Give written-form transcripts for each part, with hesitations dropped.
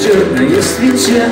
черная свеча,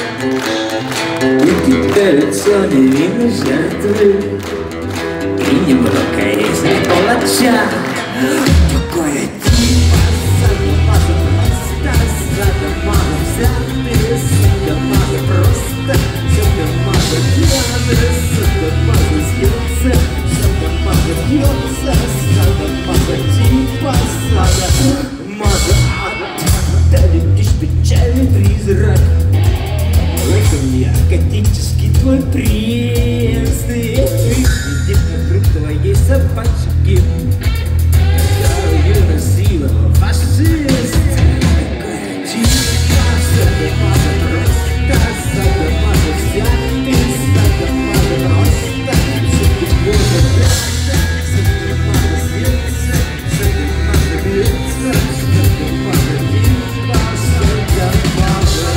и кидаются невинные жертвы, и не много есть палача. Такое типа садомаза просто, садомаза взятые, садомаза просто, садомаза пьяные, садомаза съется, садомаза пьется, садомаза типа садомаза. Ты видишь печальный призрак, это наркотический твой принц. Ты видишь вокруг твоей собачки, которую насиловал фашист. Такая типа садомаза просто, садомаза взятый, садомаза просто, садомаза пьется, садомаза съется, садомаза бьется, садомаза типа садомаза.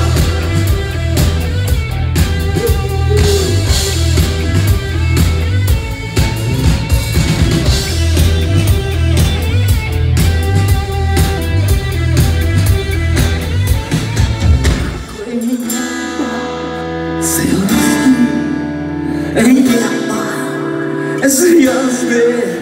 Звезды, звезды.